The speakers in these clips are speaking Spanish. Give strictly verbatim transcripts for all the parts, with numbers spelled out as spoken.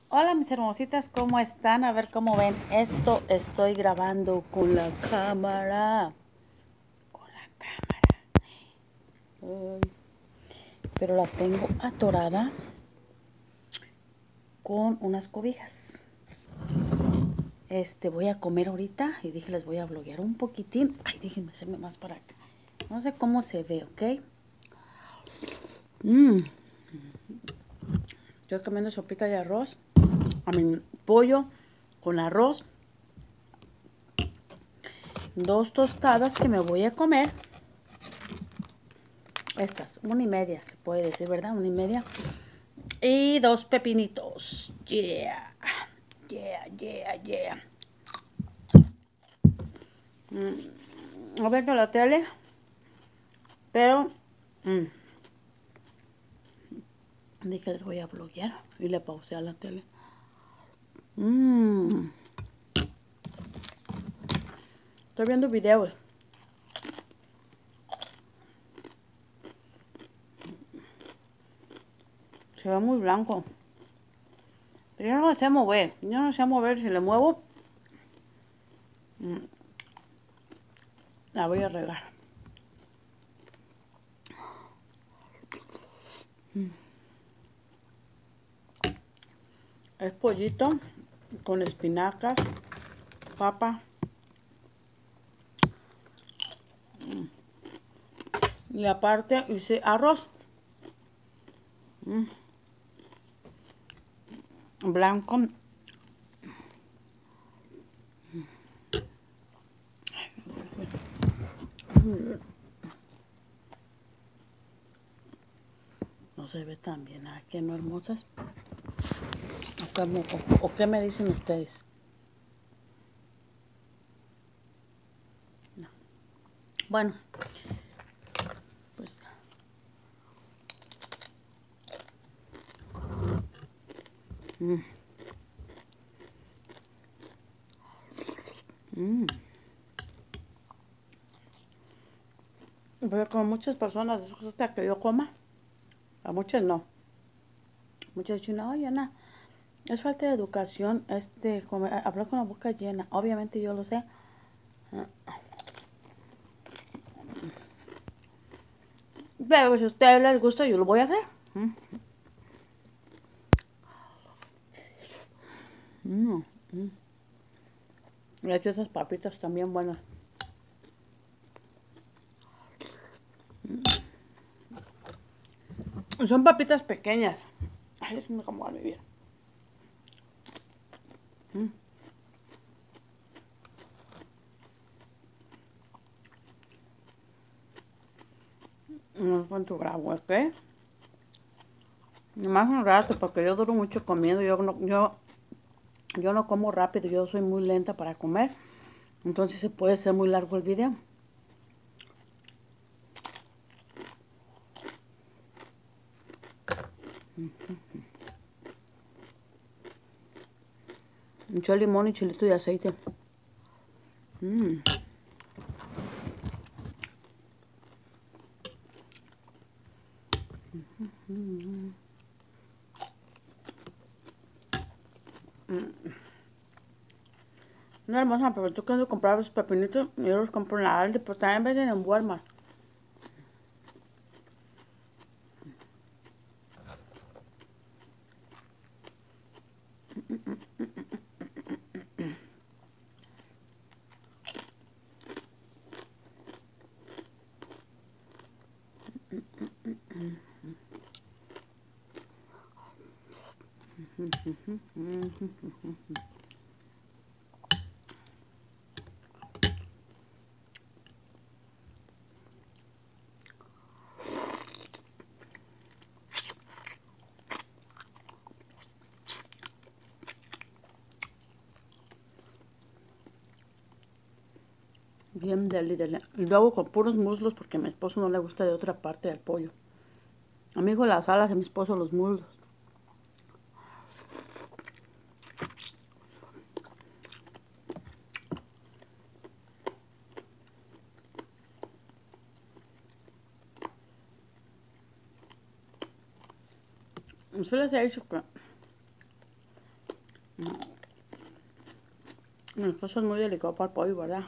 Hola mis hermositas, ¿cómo están? A ver cómo ven. Esto estoy grabando con la cámara. Con la cámara. Ay, pero la tengo atorada con unas cobijas. Este, voy a comer ahorita y dije les voy a bloguear un poquitín. Ay, déjenme hacerme más para acá. No sé cómo se ve, ¿ok? Mmm. Estoy comiendo sopita de arroz. A mi pollo con arroz. Dos tostadas que me voy a comer. Estas, una y media, se puede decir, ¿verdad? Una y media. Y dos pepinitos. Yeah. Yeah, yeah, yeah. Mm, a ver de la tele. Pero mm, dije les voy a bloguear. Y le pausé a la tele. Mm, estoy viendo videos. Se ve muy blanco. Pero yo no lo sé mover. Yo no sé mover. Si le muevo, mm, la voy a regar. Mm. Es pollito con espinacas, papa. Mm. Y aparte hice arroz. Mm. Blanco. No se ve tan bien. ¿Ah, qué no, hermosas? ¿O qué, o, o qué me dicen ustedes? No. Bueno, pues... Mm. Mm. Pero como muchas personas les gusta que yo coma, a muchas no. Muchos dicen, no, ya no. Es falta de educación, este, comer, hablar con la boca llena. Obviamente yo lo sé. Pero si a ustedes les gusta, yo lo voy a hacer. Mm. Mm. Mm. Le echo esas papitas también buenas. Son papitas pequeñas. Ay, es como va a vivir. Mm. No sé cuánto grabo, ¿ok? Más un rato, porque yo duro mucho comiendo. Yo no, yo, yo no como rápido, yo soy muy lenta para comer. Entonces se puede ser muy largo el video. Mucho limón y chilito de aceite. Mm. Mm. Mm. No, hermosa, pero tú cuando comprabas esos pepinitos, yo los compro en la Aldi, pero también venden en Walmart. Bien deli, deli. Y lo hago con puros muslos porque a mi esposo no le gusta de otra parte del pollo. A mi hijo las alas, a mi esposo los muslos. Usted les ha dicho que Mi esposo es muy delicado para el pollo, ¿verdad?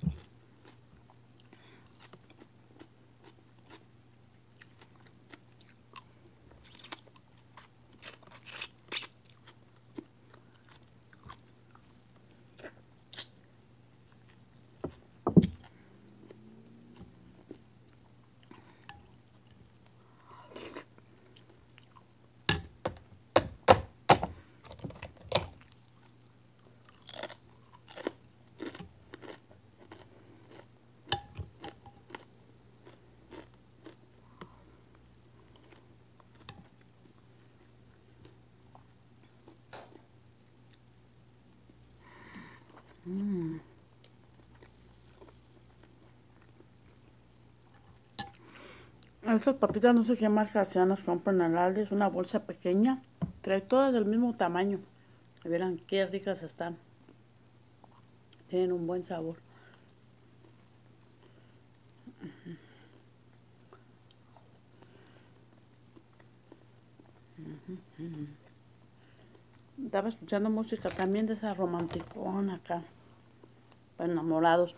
Mm. Estas papitas no sé qué marca sean, las compran en Aldi, es una bolsa pequeña, trae todas del mismo tamaño. Y verán qué ricas están. Tienen un buen sabor. Estaba escuchando música también de esa romanticona acá, para enamorados.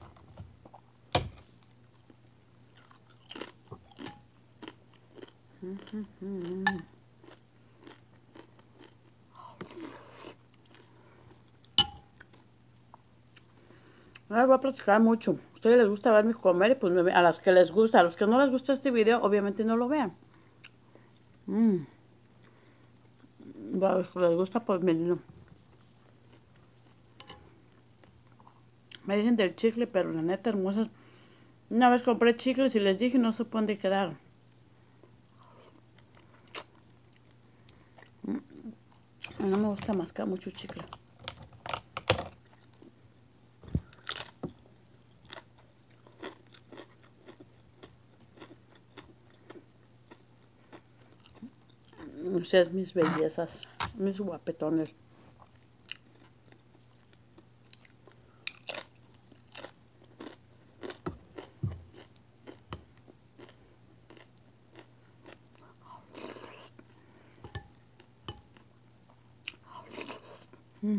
Ahora voy a platicar mucho. A ustedes les gusta verme comer y pues me, a las que les gusta. A los que no les gusta este video, obviamente no lo vean. Mm. A los que les gusta, pues miren. Me dicen del chicle, pero la neta, hermosas. Una vez compré chicles y les dije no se pueden quedar. No me gusta mascar mucho chicle. Ustedes mis bellezas, mis guapetones. Mm.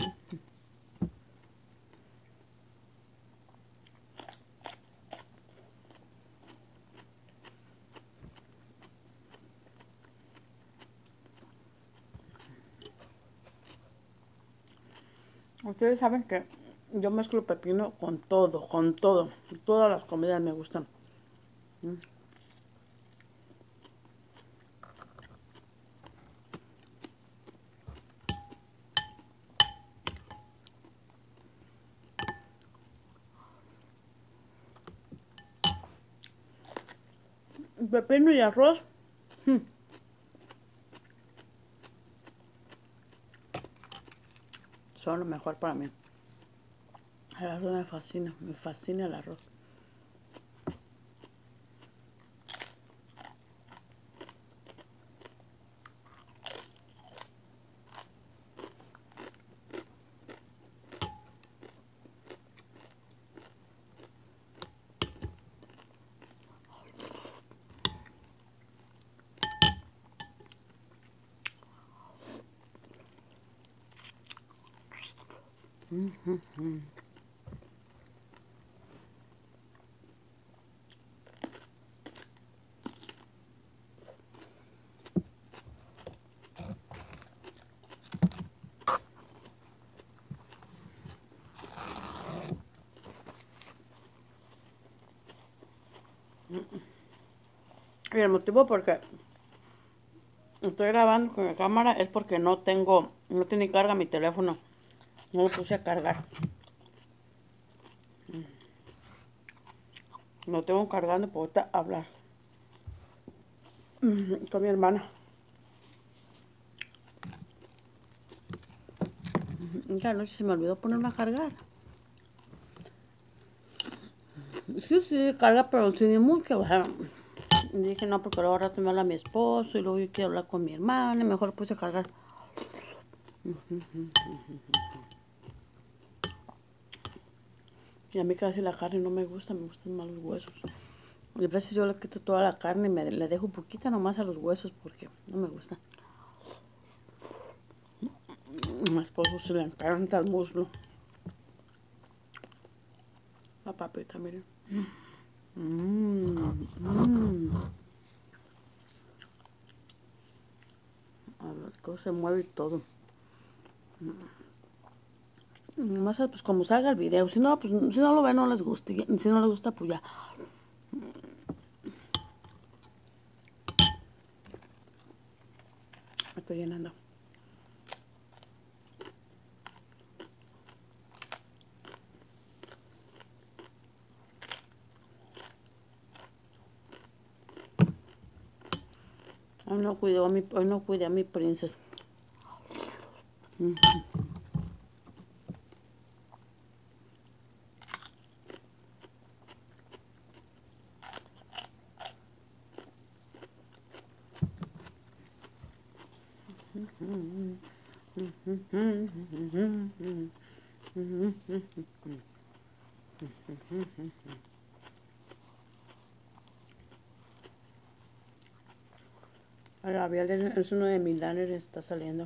Ustedes saben que yo mezclo pepino con todo, con todo. Todas las comidas me gustan. Mm. Pepino y arroz. Mm. Son lo mejor para mí. El arroz me fascina, me fascina el arroz. Mm, mm, mm. Y el motivo porque estoy grabando con la cámara es porque no tengo, no tiene carga mi teléfono. No lo puse a cargar. No tengo cargando para ahorita hablar con mi hermana. Ya no sé si me olvidó ponerme a cargar. Sí, sí, carga, pero tiene mucho. O sea, dije, no, porque luego rato me habla mi esposo y luego yo quiero hablar con mi hermana y mejor puse a cargar. Y a mí casi la carne no me gusta, me gustan más los huesos. Y a veces yo le quito toda la carne y me, le dejo poquita nomás a los huesos porque no me gusta. mi esposo se le encanta el muslo. La papita, miren. Mmm, mmm. A ver, cómo se mueve y todo. Más pues como salga el video. Si no, pues si no lo ven, no les gusta. Si no les gusta, pues ya. Me estoy llenando. Hoy no cuidé a mi, hoy no cuidé a mi princesa. Mm. El labial es uno de mis lanes, está saliendo.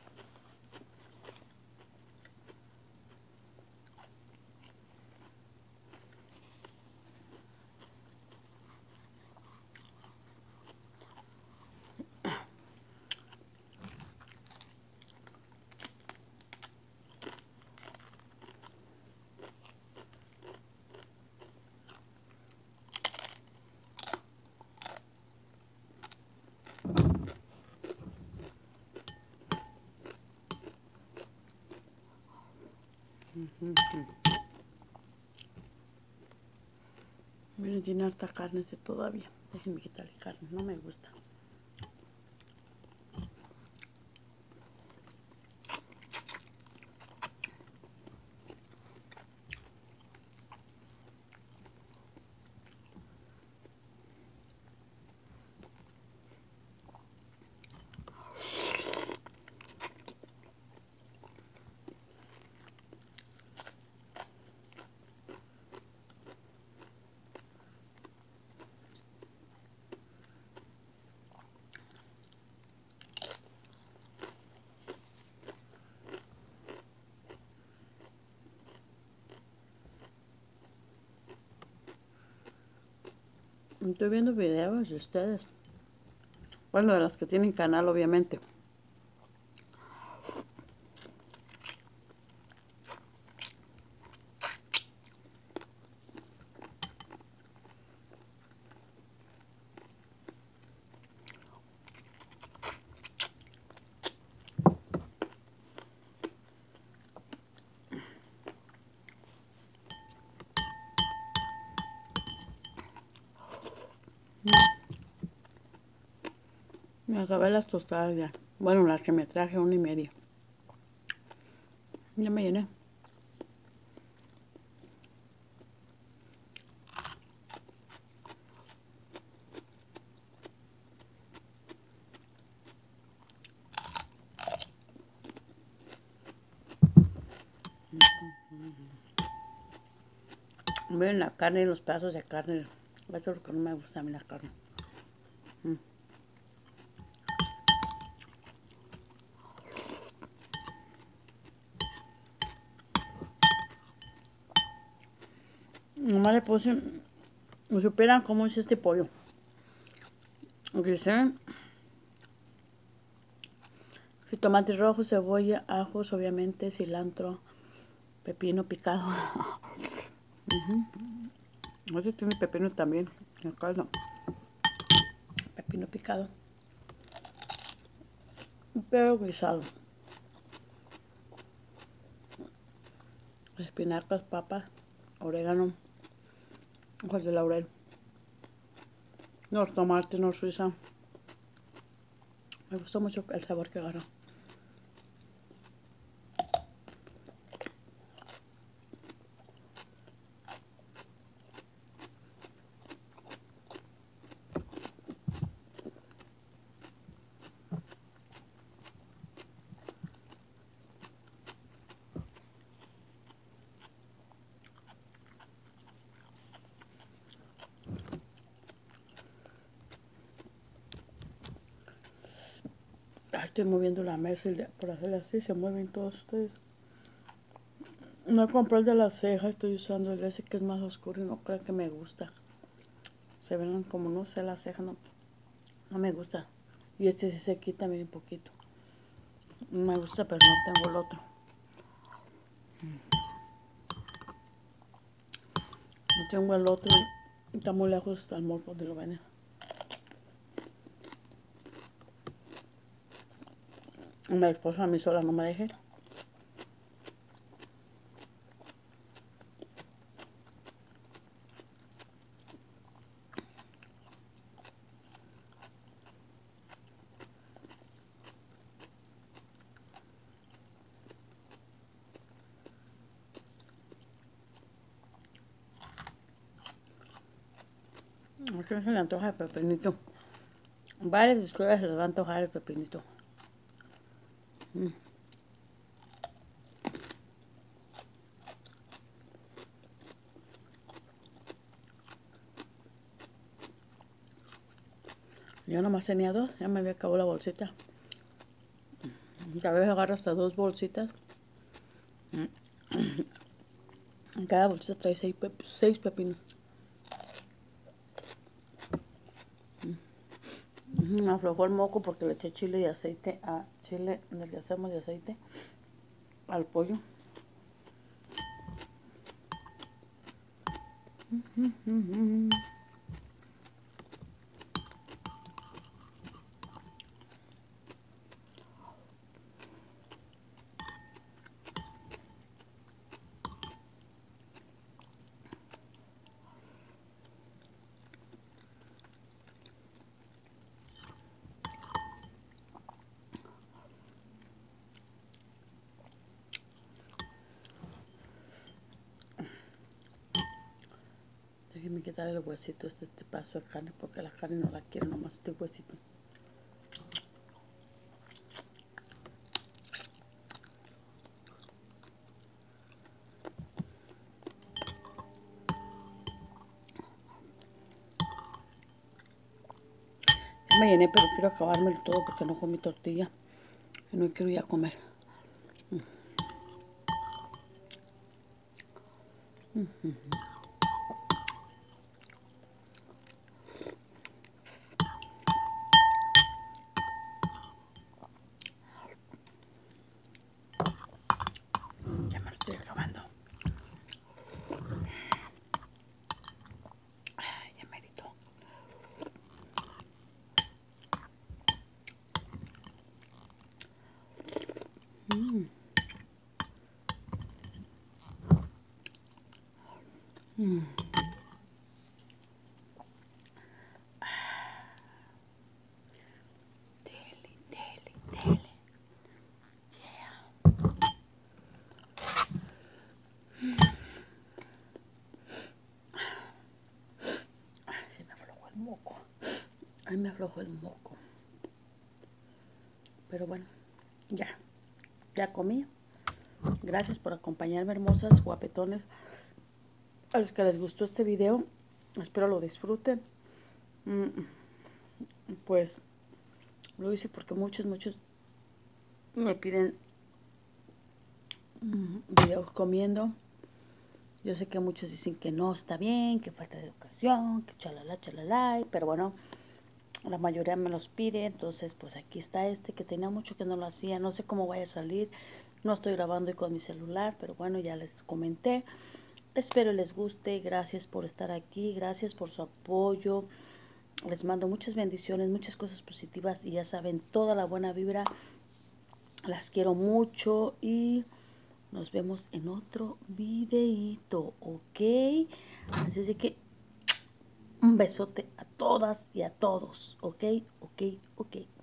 Miren, tiene harta carne ese todavía. Déjenme quitarle carne, no me gusta. Estoy viendo videos de ustedes. Bueno, de las que tienen canal, obviamente. Me acabé las tostadas ya. Bueno, las que me traje, una y media. Ya me llené. Miren la carne y los pedazos de carne. Eso es lo que no me gusta a mí, la carne. Mm. Nomás le puse, no supieran cómo es este pollo. Grisé, tomates rojos, cebolla, ajos, obviamente, cilantro, pepino picado. uh-huh. Este tiene pepino también, el caldo. Pepino picado. Pero guisado. Espinacas, papas, orégano, hojas de laurel. Los tomates, no suiza. Me gustó mucho el sabor que agarró. Ay, estoy moviendo la mesa y por hacerle así se mueven todos ustedes. No compré el de la ceja, estoy usando el ese que es más oscuro y no creo que me gusta. Se ven como no sé, la ceja no, no me gusta. Y este sí se quita, miren, poquito. No me gusta, pero no tengo el otro. No tengo el otro. Está muy lejos al mall donde lo venden. Mi esposa a mí sola no me deje. ¿A quién se le antoja el pepinito? Varias historias se les va a antojar el pepinito. Mm. Yo nomás tenía dos, ya me había acabado la bolsita. A veces agarro hasta dos bolsitas. En cada bolsita trae seis, pep seis pepinos. Me aflojó el moco porque le eché chile y aceite a chile del que hacemos de aceite al pollo. Déjenme quitarle el huesito este, este pedazo de carne porque la carne no la quiero, nomás este huesito. Ya me llené, pero quiero acabármelo todo porque no comí tortilla y no quiero ya comer. Mm. Mm-hmm. Ya me lo estoy acabando. Ay, ya merito. Mm. Mm. Deli, deli, deli. Yeah. Ay, se me aflojó el moco. Ay, me aflojó el moco. Pero bueno, ya. Ya comí. Gracias por acompañarme, hermosas, guapetones. A los que les gustó este video, espero lo disfruten. Pues lo hice porque muchos, muchos me piden videos comiendo. Yo sé que muchos dicen que no está bien, que falta de educación, que chalala, chalala, pero bueno, la mayoría me los pide. Entonces pues aquí está este que tenía mucho que no lo hacía. No sé cómo vaya a salir, no estoy grabando con mi celular, pero bueno, ya les comenté. Espero les guste, gracias por estar aquí, gracias por su apoyo. Les mando muchas bendiciones, muchas cosas positivas y ya saben, toda la buena vibra. Las quiero mucho y nos vemos en otro videito, ¿ok? Así es que un besote a todas y a todos, ¿ok? Ok, ok.